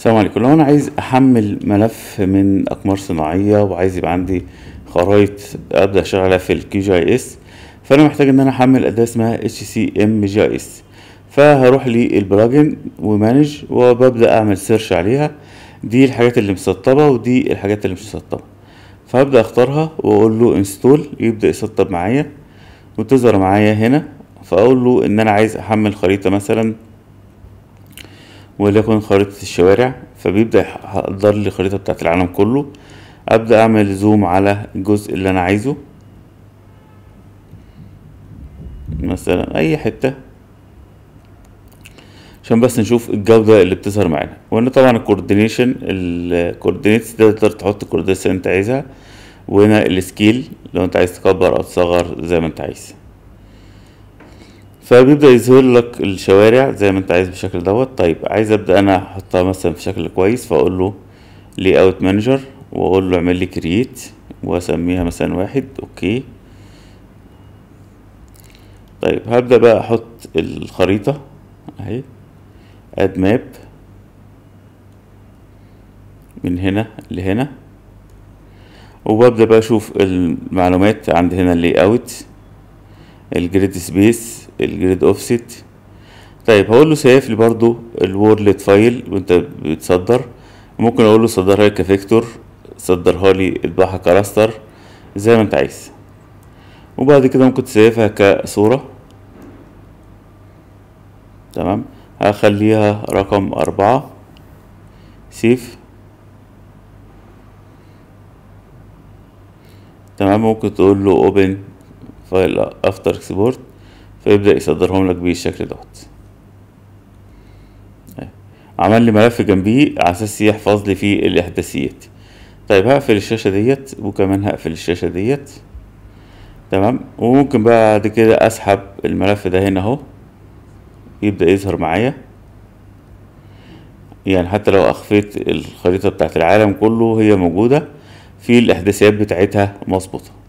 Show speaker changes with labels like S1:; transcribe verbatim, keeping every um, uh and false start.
S1: السلام عليكم. لو انا عايز احمل ملف من اقمار صناعيه وعايز يبقى عندي خرائط ابدا اشتغل عليها في الكيو جي اس، فانا محتاج ان انا احمل اداه اسمها اتش سي ام جي اس. فهروح للبلاجن ومانج وببدا اعمل سيرش عليها. دي الحاجات اللي مسطبه ودي الحاجات اللي مش مسطبه، فهبدا اختارها واقول له انستول، يبدا يسطب معايا وتظهر معايا هنا. فاقول له ان انا عايز احمل خريطه مثلا وليكن خريطة الشوارع، فبيبدأ يحضر لي الخريطة بتاعت العالم كله. أبدأ أعمل زوم على الجزء اللي أنا عايزه، مثلا أي حتة عشان بس نشوف الجودة اللي بتظهر معانا. وهنا طبعا الكوردينيشن الكوردينيتس تقدر تحط الكوردينيتس اللي انت عايزها، وهنا السكيل لو انت عايز تكبر او تصغر زي ما انت عايز. فبيبدأ يظهر لك الشوارع زي ما انت عايز بالشكل دوت. طيب عايز ابدأ انا احطها مثلا في شكل كويس، فاقول له لي اوت مانجر واقول له اعمل لي كرييت واسميها مثلا واحد. اوكي. طيب هبدأ بقى احط الخريطة اهي، اد ماب من هنا لهنا، وببدأ بقى اشوف المعلومات عند هنا اللي اوت، الجريد سبيس، الجريد اوفست. طيب هقول له سيف لي برضو الوورلد فايل وانت بتصدر. ممكن اقول له صدرها لي كفيكتور، صدرها لي اطبعها كراستر زي ما انت عايز. وبعد كده ممكن تسيفها كصورة. تمام، هخليها رقم أربعة، سيف. تمام، ممكن تقول له اوبن فايل افتر اكسبورت، فيبدأ يصدرهم لك بالشكل دوت. عمل لي ملف جنبيه على اساس يحفظ لي فيه الاحداثيات. طيب هقفل الشاشة ديت وكمان هقفل الشاشة ديت. تمام، وممكن بعد كده اسحب الملف ده هنا اهو، يبدأ يظهر معايا. يعني حتى لو اخفيت الخريطة بتاعت العالم كله هي موجودة في الاحداثيات بتاعتها مظبوطة.